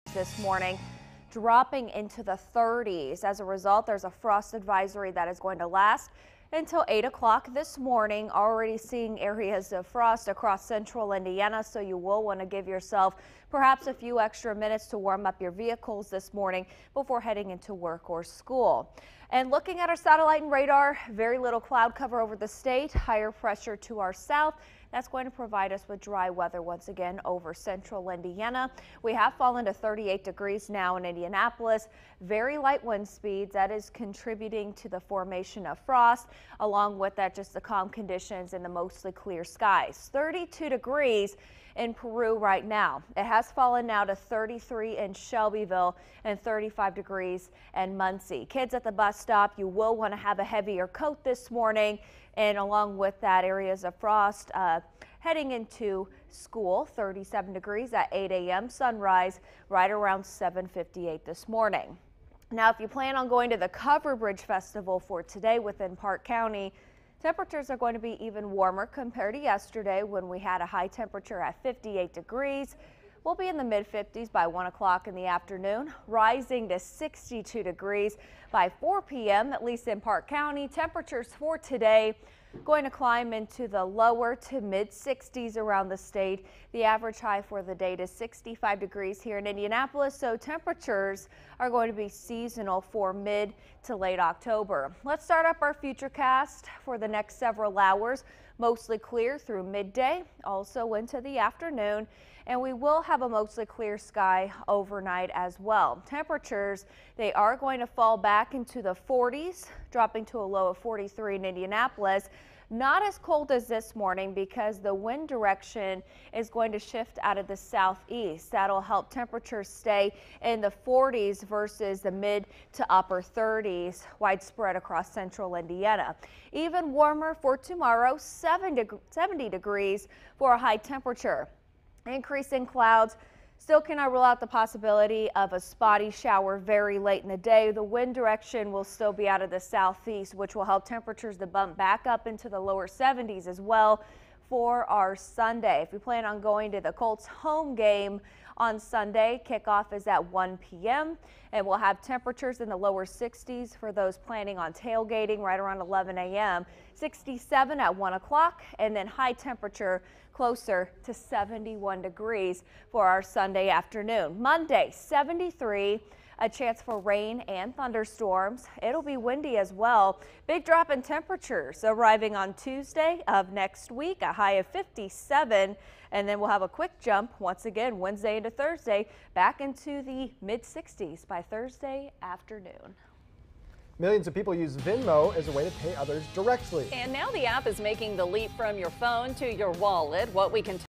this morning, dropping into the 30s. As a result, there's a frost advisory that is going to last until 8 o'clock this morning. Already seeing areas of frost across central Indiana, so you will want to give yourself perhaps a few extra minutes to warm up your vehicles this morning before heading into work or school. And looking at our satellite and radar, very little cloud cover over the state, higher pressure to our south. That's going to provide us with dry weather once again over central Indiana. We have fallen to 38 degrees now in Indianapolis. Very light wind speeds. That is contributing to the formation of frost. Along with that, just the calm conditions and the mostly clear skies. 32 degrees in Peru right now. It has fallen now to 33 in Shelbyville and 35 degrees in Muncie. Kids at the bus stop, you will want to have a heavier coat this morning. And along with that, areas of frost heading into school. 37 degrees at 8 a.m. Sunrise right around 7:58 this morning. Now, if you plan on going to the Covered Bridge Festival for today within Park County, temperatures are going to be even warmer compared to yesterday when we had a high temperature at 58 degrees. We'll be in the mid-50s by 1 o'clock in the afternoon, rising to 62 degrees by 4 p.m., at least in Park County. Temperatures for today going to climb into the lower to mid-60s around the state. The average high for the day is 65 degrees here in Indianapolis, so temperatures are going to be seasonal for mid to late October. Let's start up our futurecast for the next several hours. Mostly clear through midday, also into the afternoon, and we will have a mostly clear sky overnight as well. Temperatures, they are going to fall back into the 40s, dropping to a low of 43 in Indianapolis. Not as cold as this morning because the wind direction is going to shift out of the southeast. That'll help temperatures stay in the 40s versus the mid to upper 30s widespread across central Indiana. Even warmer for tomorrow, 70 degrees for a high temperature. Increasing clouds. Still cannot rule out the possibility of a spotty shower very late in the day. The wind direction will still be out of the southeast, which will help temperatures to bump back up into the lower 70s as well for our Sunday. If you plan on going to the Colts home game on Sunday, kickoff is at 1 p.m. and we'll have temperatures in the lower 60s for those planning on tailgating right around 11 a.m. 67 at 1 o'clock, and then high temperature closer to 71 degrees for our Sunday afternoon. Monday, 73. A chance for rain and thunderstorms. It'll be windy as well. Big drop in temperatures arriving on Tuesday of next week, a high of 57. And then we'll have a quick jump once again Wednesday into Thursday back into the mid 60s by Thursday afternoon. Millions of people use Venmo as a way to pay others directly. And now the app is making the leap from your phone to your wallet. What we can